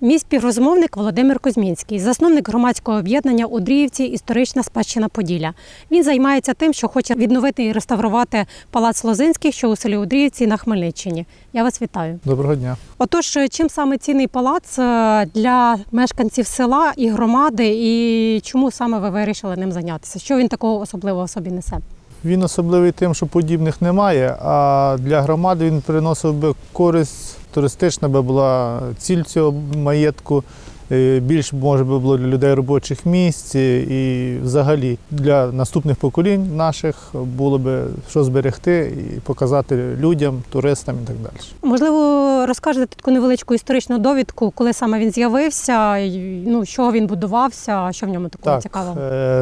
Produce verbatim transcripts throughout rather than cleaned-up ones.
Мій співрозмовник Володимир Кузьмінський, засновник громадського об'єднання «Удріївці. Історична спадщина Поділля». Він займається тим, що хоче відновити і реставрувати палац Лозинських, що у селі Удріївці на Хмельниччині. Я вас вітаю. Доброго дня. Отож, чим саме цінний палац для мешканців села і громади, і чому саме ви вирішили ним зайнятися? Що він такого особливого в собі несе? Він особливий тим, що подібних немає, а для громади він приносив би користь, туристична би була ціль цього маєтку, більше, може би, було для людей робочих місць і взагалі для наступних поколінь наших було би що зберегти і показати людям, туристам і так далі. Можливо, розкажете таку невеличку історичну довідку, коли саме він з'явився, ну, що він будувався, що в ньому такого так, цікавого?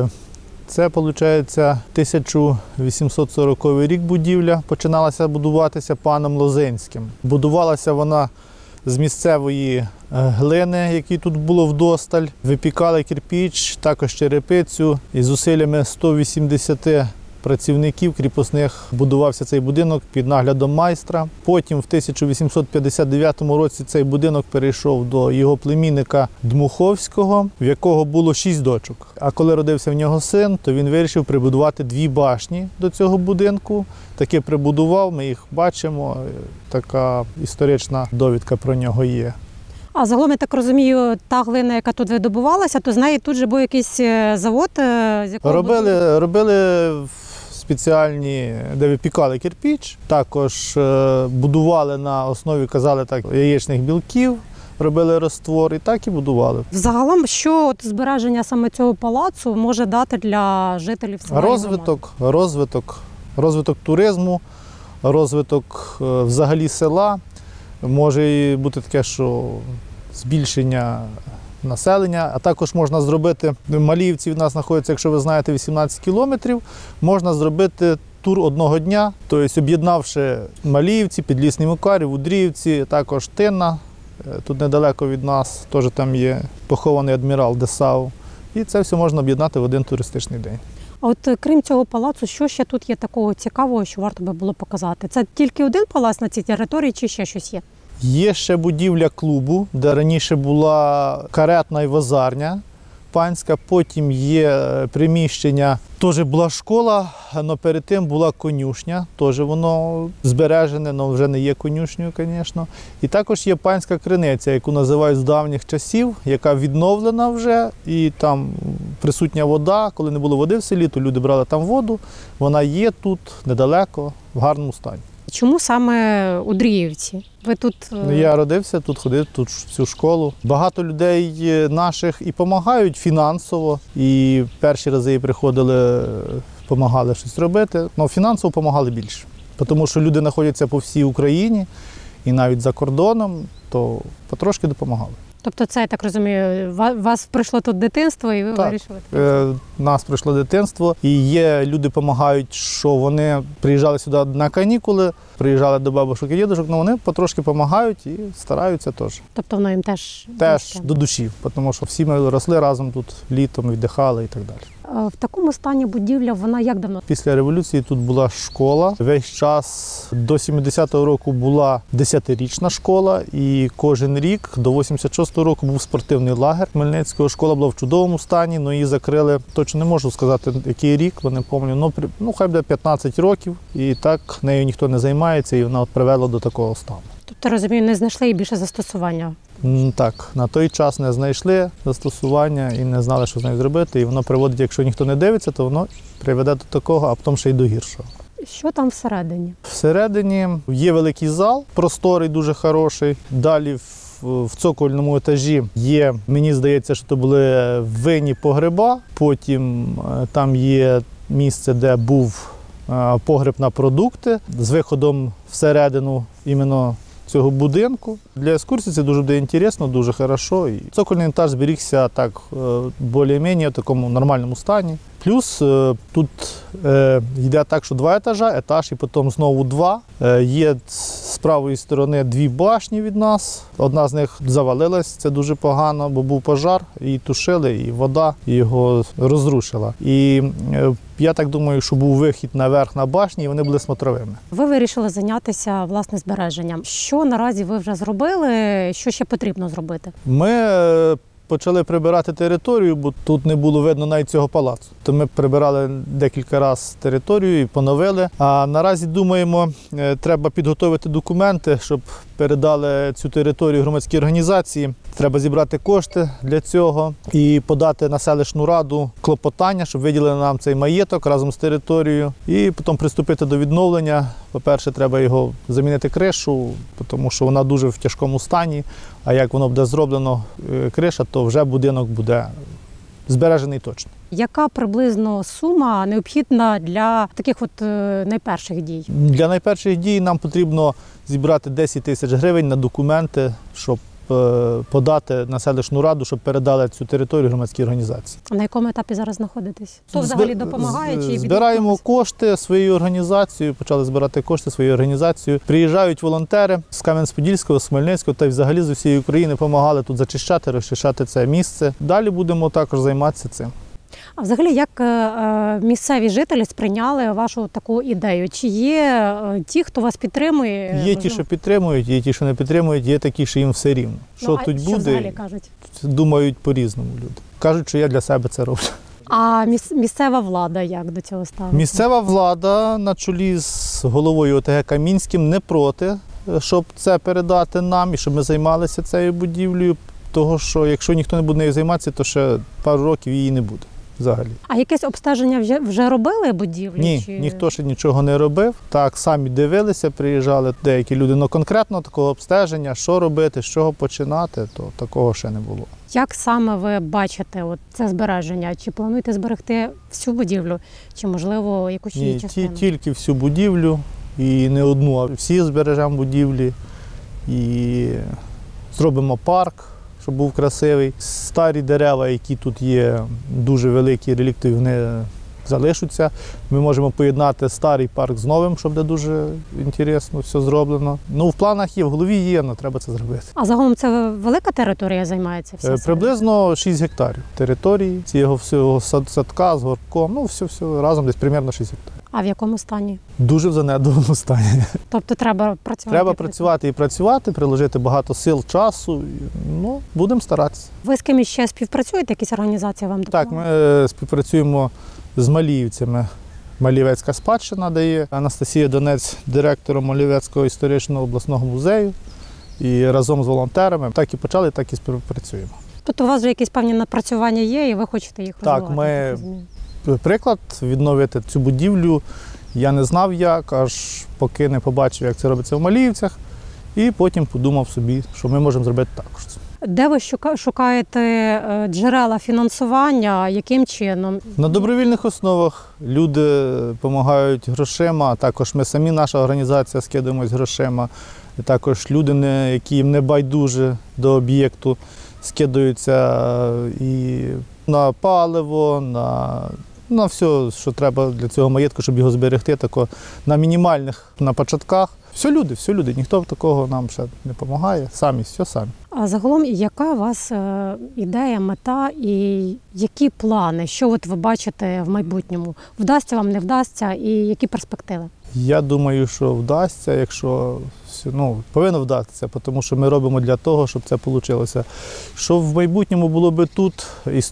Це, виходить, тисяча вісімсот сороковий рік будівля починалася будуватися паном Лозинським. Будувалася вона з місцевої глини, які тут було вдосталь. Випікали кирпіч, також черепицю. І зусиллями ста вісімдесяти працівників кріпосних будувався цей будинок під наглядом майстра. Потім в тисяча вісімсот п'ятдесят дев'ятому році цей будинок перейшов до його племінника Дмуховського, в якого було шість дочок. А коли родився в нього син, то він вирішив прибудувати дві башні до цього будинку. Таки прибудував, ми їх бачимо, така історична довідка про нього є. А загалом, я так розумію, та глина, яка тут видобувалася, то з неї тут же був якийсь завод, з якого... Робили, робили спеціальні, де випікали кирпіч, також будували на основі, казали так, яєчних білків, робили розтвор і так і будували. Загалом, що от збереження саме цього палацу може дати для жителів села? Розвиток, розвиток, розвиток туризму, розвиток взагалі села. Може бути таке, що збільшення населення, а також можна зробити, в Маліївці від нас знаходиться, якщо ви знаєте, вісімнадцять кілометрів, можна зробити тур одного дня, тобто об'єднавши Маліївці, Підлісний Макарів, Удріївці, також Тинна, тут недалеко від нас, теж там є похований адмірал Десау, і це все можна об'єднати в один туристичний день. А от крім цього палацу, що ще тут є такого цікавого, що варто би було показати? Це тільки один палац на цій території чи ще щось є? Є ще будівля клубу, де раніше була каретна і вазарня панська, потім є приміщення, теж була школа, але перед тим була конюшня, теж воно збережене, але вже не є конюшнею, звісно. І також є панська криниця, яку називають з давніх часів, яка відновлена вже, і там присутня вода. Коли не було води в селі, то люди брали там воду, вона є тут недалеко, в гарному стані. Чому саме Удріївці? Ви тут... Я родився, тут ходив, тут всю школу. Багато людей наших і допомагають фінансово, і перші рази і приходили, допомагали щось робити, але фінансово допомагали більше. Тому що люди знаходяться по всій Україні і навіть за кордоном, то потрошки допомагали. Тобто це, я так розумію, вас прийшло тут дитинство і ви так, вирішили? Так, нас прийшло дитинство. І є люди, допомагають, що вони приїжджали сюди на канікули, приїжджали до бабушок і дідушок, але вони потрошки допомагають і стараються теж. Тобто воно їм теж? Теж до душі, тому що всі ми росли разом тут літом, віддихали і так далі. В такому стані будівля, вона як давно? Після революції тут була школа. Весь час до сімдесятого року була десятирічна школа, і кожен рік до вісімдесят шостого року був спортивний лагер Хмельницького. Школа була в чудовому стані, але її закрили, точно не можу сказати, який рік, не пам'ятаю, ну, ну хай буде п'ятнадцять років, і так нею ніхто не займається, і вона от привела до такого стану. Тобто, розумію, не знайшли їй більше застосування? Так, на той час не знайшли застосування і не знали, що з нею зробити. І воно приводить, якщо ніхто не дивиться, то воно приведе до такого, а потім ще й до гіршого. Що там всередині? Всередині є великий зал, просторий, дуже хороший. Далі в цокольному етажі є, мені здається, що це були винні погреба. Потім там є місце, де був погреб на продукти з виходом всередину іменно цього будинку. Для екскурсії це дуже буде цікаво, дуже хорошо. І цокольний етаж зберігся так більш-менш в такому нормальному стані. Плюс тут йде так, що два етажа, етаж і потім знову два. Є з правої сторони дві башні від нас. Одна з них завалилась, це дуже погано, бо був пожар, її тушили, і вода його розрушила. І я так думаю, що був вихід наверх на башні, і вони були смотровими. Ви вирішили зайнятися власне збереженням. Що наразі ви вже зробили? зробили, що ще потрібно зробити? Ми е, почали прибирати територію, бо тут не було видно навіть цього палацу. То ми прибирали декілька разів територію і поновили. А наразі думаємо, е, треба підготовити документи, щоб передали цю територію громадській організації. Треба зібрати кошти для цього і подати на селищну раду клопотання, щоб виділили нам цей маєток разом з територією. І потім приступити до відновлення. По-перше, треба його замінити кришу, тому що вона дуже в тяжкому стані. А як воно буде зроблено, е, криша, то вже будинок буде збережений точно. Яка приблизно сума необхідна для таких от е, найперших дій? Для найперших дій нам потрібно зібрати десять тисяч гривень на документи, щоб е, подати на селищну раду, щоб передали цю територію громадській організації. А на якому етапі зараз знаходитесь? Хто взагалі Зб- допомагає? з- Чи Збираємо відгукнулись? кошти своєю організацією, почали збирати кошти своєю організацією. Приїжджають волонтери з Кам'янець-Подільського, з Хмельницького та й взагалі з усієї України допомагали тут зачищати, розчищати це місце. Далі будемо також займатися цим. А взагалі, як е, е, місцеві жителі сприйняли вашу таку ідею? Чи є е, ті, хто вас підтримує? Є ті, що підтримують, є ті, що не підтримують, є такі, що їм все рівно. Що Ну, а тут що буде, взагалі кажуть? думають по-різному люди. Кажуть, що я для себе це роблю. А міс- місцева влада як до цього ставиться? Місцева влада на чолі з головою О Те Ге Камінським не проти, щоб це передати нам і щоб ми займалися цією будівлею. Того, що якщо ніхто не буде нею займатися, то ще пару років її не буде взагалі. А якесь обстеження вже, вже робили будівлі? Ні, чи... ніхто ще нічого не робив. Так, самі дивилися, приїжджали деякі люди. але конкретно такого обстеження, що робити, з чого починати, то такого ще не було. Як саме ви бачите от це збереження? Чи плануєте зберегти всю будівлю, чи можливо якусь її Ні, ті, частину? тільки всю будівлю, і не одну, а всі збережемо будівлі. І зробимо парк, щоб був красивий. Старі дерева, які тут є, дуже великі, реліктові, вони залишаться. Ми можемо поєднати старий парк з новим, щоб буде дуже інтересно все зроблено. Ну, в планах є, в голові є, але треба це зробити. А загалом це велика територія займається вся? Е, Приблизно шість гектарів території, цього всього сад- садка з горком, ну все-все разом десь приблизно шість гектарів. А в якому стані? Дуже в занедбаному стані. Тобто треба працювати? Треба і працювати і працювати, приложити багато сил, часу. і, Ну, будемо старатися. Ви з кимось ще співпрацюєте? Якісь організації вам Так, допомагають? ми е, співпрацюємо з маліївцями. Малівецька спадщина дає. Анастасія Донець, директором Малівецького історичного обласного музею. І разом з волонтерами так і почали, так і співпрацюємо. Тобто у вас вже якісь певні напрацювання є, і ви хочете їх Так, розвивати? ми- я так розумію. Приклад, відновити цю будівлю я не знав як, аж поки не побачив, як це робиться в Маліївцях. І потім подумав собі, що ми можемо зробити також. Де ви шука- шукаєте е, джерела фінансування? Яким чином? На добровільних основах люди допомагають грошима, а також ми самі, наша організація, скидаємось грошима. І також люди, не- які не байдужі до об'єкту, скидаються і на паливо, на, на все, що треба для цього маєтку, щоб його зберегти, тако, на мінімальних на початках. Все люди, все люди. Ніхто такого нам ще не допомагає. Самі, все самі. А загалом, яка у вас е, ідея, мета і які плани? Що от ви бачите в майбутньому? Вдасться вам, не вдасться? І які перспективи? Я думаю, що вдасться, якщо все- ну, повинно вдатися, тому що ми робимо для того, щоб це вийшло. Що в майбутньому було би тут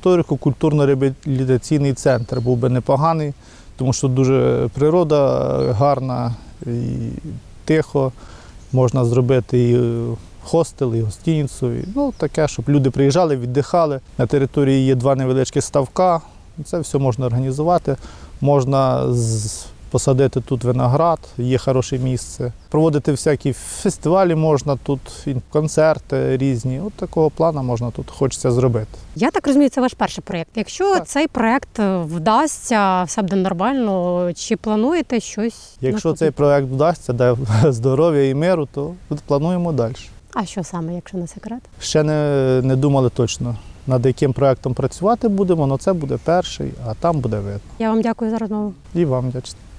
історико-культурно-реабілітаційний центр, був би непоганий, тому що дуже природа гарна і тихо. Можна зробити і хостел, і гостиницю. І, ну, таке, щоб люди приїжджали, віддихали. На території є два невеличкі ставка. Це все можна організувати. Можна з- посадити тут виноград, є хороше місце. Проводити всякі фестивалі можна тут, і концерти різні. От такого плану можна тут хочеться зробити. Я так розумію, це ваш перший проєкт. Якщо Так. цей проєкт вдасться, все буде нормально, чи плануєте щось? Якщо наступне? цей проект вдасться, дай здоров'я і миру, то плануємо далі. А що саме, якщо не секрет? Ще не, не думали точно, над яким проектом працювати будемо, але це буде перший, а там буде видно. Я вам дякую за розмову. І вам вдячний.